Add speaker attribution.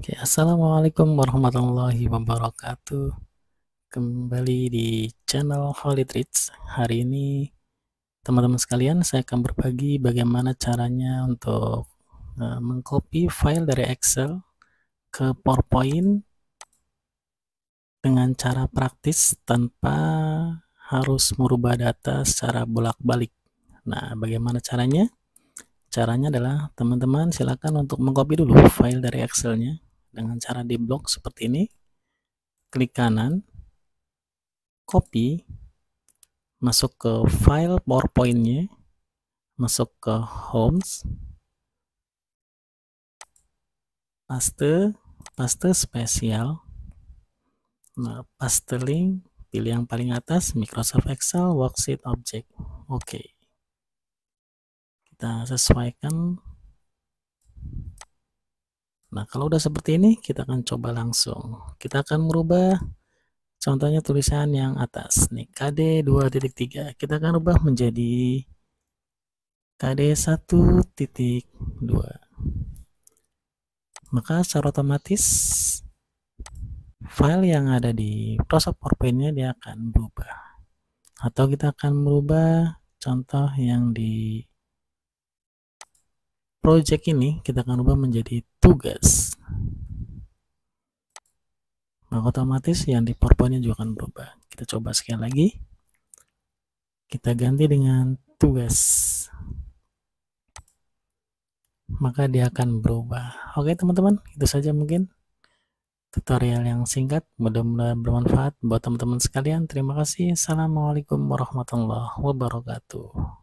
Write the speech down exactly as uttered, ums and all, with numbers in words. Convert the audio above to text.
Speaker 1: Oke, assalamualaikum warahmatullahi wabarakatuh. Kembali di channel Holy Treats. Hari ini, teman-teman sekalian, saya akan berbagi bagaimana caranya untuk uh, mengcopy file dari Excel ke PowerPoint dengan cara praktis tanpa harus merubah data secara bolak-balik. Nah, bagaimana caranya? Caranya adalah teman-teman silakan untuk mengcopy dulu file dari Excel-nya dengan cara di blok seperti ini. Klik kanan, copy, masuk ke file PowerPoint-nya, masuk ke Homes, paste, paste spesial, nah, paste link, pilih yang paling atas, Microsoft Excel Worksheet Object. Oke, kita sesuaikan. Nah, kalau udah seperti ini, kita akan coba langsung. Kita akan merubah contohnya tulisan yang atas nih, K D dua titik tiga. Kita akan rubah menjadi K D satu titik dua. Maka secara otomatis file yang ada di Microsoft PowerPoint-nya dia akan berubah. Atau kita akan merubah contoh yang di project ini, kita akan ubah menjadi tugas. Maka otomatis yang di PowerPoint-nya juga akan berubah. Kita coba sekali lagi. Kita ganti dengan tugas. Maka dia akan berubah. Oke teman-teman, itu saja mungkin tutorial yang singkat, mudah-mudahan bermanfaat buat teman-teman sekalian. Terima kasih. Assalamualaikum warahmatullahi wabarakatuh.